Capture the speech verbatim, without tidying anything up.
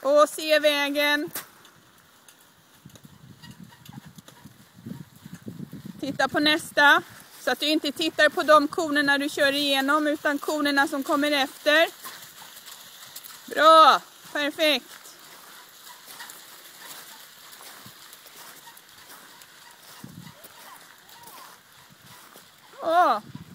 Och se vägen. Titta på nästa. Så att du inte tittar på de konerna du kör igenom utan konerna som kommer efter. Bra, perfekt. Åh.